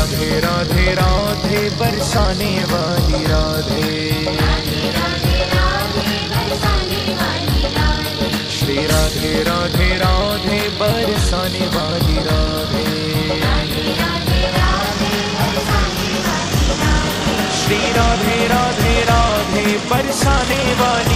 राधे राधे राधे बरसाने वाली राधे, श्री राधे राधे राधे बरसाने वाली राधे, श्री राधे राधे राधे बरसाने वाली